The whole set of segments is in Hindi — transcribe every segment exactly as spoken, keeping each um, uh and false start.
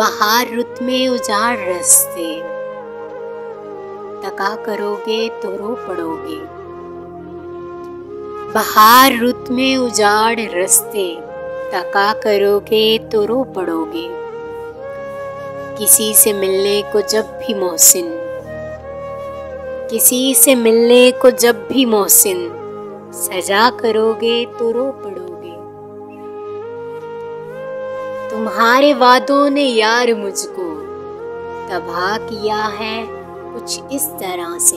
बहार रुत में उजाड़ रस्ते, तका करोगे तो रो पड़ोगे। बहार रुत में उजाड़ रस्ते, तका करोगे तो रो पड़ोगे। किसी से मिलने को जब भी मोहसिन, किसी से मिलने को जब भी मोहसिन, सजा करोगे तो रो पड़ोगे। तुम्हारे वादों ने यार मुझको तबाह किया है कुछ इस तरह से।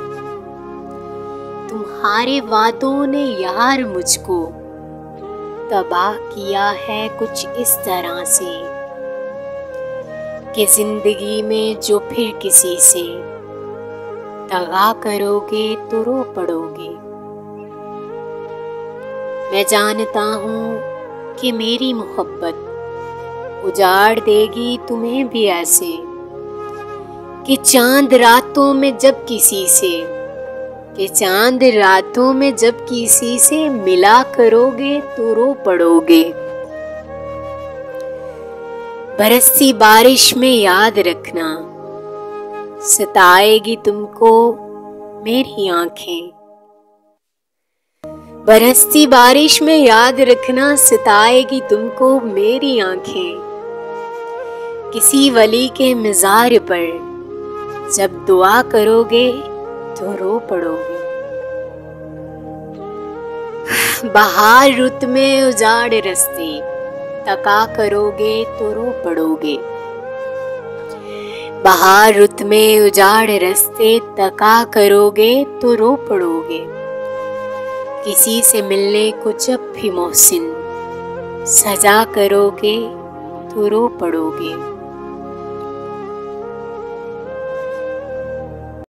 तुम्हारे वादों ने यार मुझको तबाह किया है कुछ इस तरह से, कि जिंदगी में जो फिर किसी से दगा करोगे तो रो पड़ोगे। मैं जानता हूँ कि मेरी मोहब्बत उजाड़ देगी तुम्हें भी ऐसे, कि चांद रातों में जब किसी से, कि चांद रातों में जब किसी से मिला करोगे तो रो पड़ोगे। बरसती बारिश में याद रखना, सताएगी तुमको मेरी आंखें। बरसती बारिश में याद रखना, सताएगी तुमको मेरी आंखें। किसी वली के मज़ार पर जब दुआ करोगे तो रो पड़ोगे। बहार रुत में उजाड़ रस्ते, तका करोगे तो रो पड़ोगे। बहार रुत में उजाड़ रस्ते, तका करोगे तो रो पड़ोगे। किसी से मिलने को जब भी मोहसिन, सजा करोगे तो रो पड़ोगे।